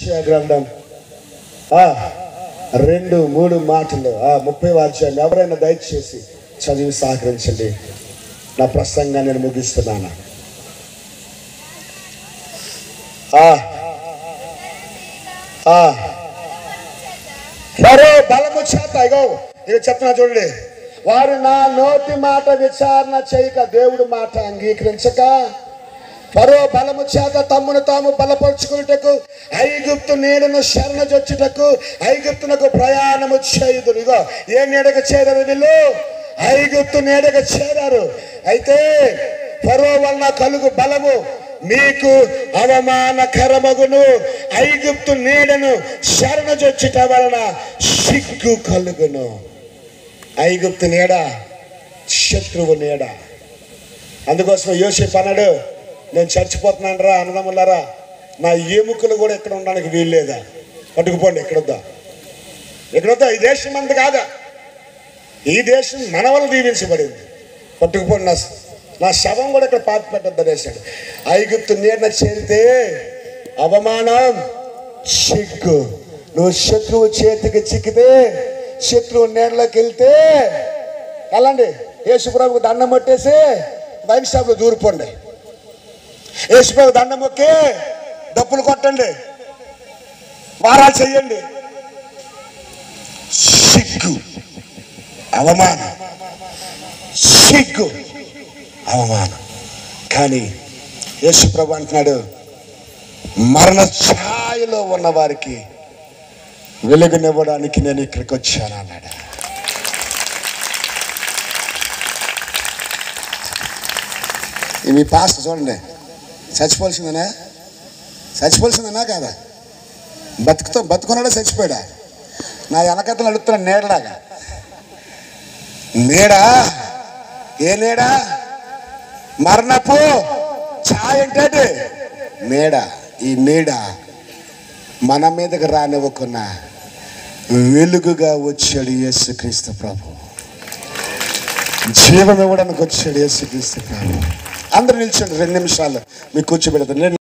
యెషయా గ్రంథం 2-3 మాటలు 30వ అధ్యాయం ఎవరైనా దయచేసి చదివి సహకరించండి. నా ప్రసంగాన్ని నేను ముగిస్తున్నాను. ఫరో బలము చేత ఇక చెప్తున్నా చూడండి. వారు నా నోటి మాట విచారణ చేయక దేవుడు మాట అంగీకరించక ఫరో బలము చేత తమ్మును తాము బలపరుచుకున్నటకు ఐగుప్తు నీడను శరణజొచ్చుటకు ఐగుప్తునకు ప్రయాణము చేయుదురు. ఇగో ఏ నీడకు చేరారు వీళ్ళు? ఐగుప్తు నీడకు చేరారు. అయితే ఫరో వలన కలుగు బలము మీకు అవమానకరమగును. ఐగుప్తు నీడను శరణజొచ్చుట వలన సిగ్గు కలుగును. ఐగుప్తు నీడ శత్రువు నీడ. అందుకోసం యోసేపు అన్నాడు, నేను చచ్చిపోతున్నాను రా అన్నదమ్ములారా, నా ఎముకలు కూడా ఇక్కడ ఉండడానికి వీల్లేదా, పట్టుకుపోండి. ఎక్కడొద్దా ఈ దేశం అంత కాదా, ఈ దేశం మన వల్ల దీవించబడింది, పట్టుకుపోండి. నా శవం కూడా ఇక్కడ పాతి పెట్టద్దు అనేసాడు. ఐగుప్తు నీడన చేరితే అవమానం, సిగ్గు. నువ్వు శత్రువు చేతికి చిక్కితే, శత్రువు నీడలోకి వెళ్తే వెళ్ళండి, యేసుప్రభుకు దండం కొట్టేసి వైన్ షాప్లో దూరిపోండి. యేసుప్రభు దండం మొక్కి డప్పులు కొట్టండి, వారాలు చెయ్యండి. సిగ్గు, అవమానం, సిగ్గు, అవమానం. కానీ యేసుప్రభు అంటున్నాడు, మరణ ఛాయలో ఉన్న వారికి వెలుగునివ్వడానికి నేను ఇక్కడికి వచ్చాను అన్నాడు. మీ పాస్టర్ చూడండి, చచ్చిపోవాల్సిందేనా కాదా? బతుకున్నాడా చచ్చిపోయాడా? నా వెనకతలు అడుగుతున్నా నీడలాగా. నీడ, ఏ నీడ? మరణపు ఛాయ అంటే నీడ. ఈ నీడ మన మీదకి రానివ్వకున్నా వెలుగుగా వచ్చాడు యేసుక్రీస్తు ప్రభు. జీవం ఇవ్వడానికి వచ్చాడు యేసుక్రీస్తు ప్రభు. అందరూ నిల్చోండి, 2 నిమిషాలు మీకు కూర్చోబెడతాను.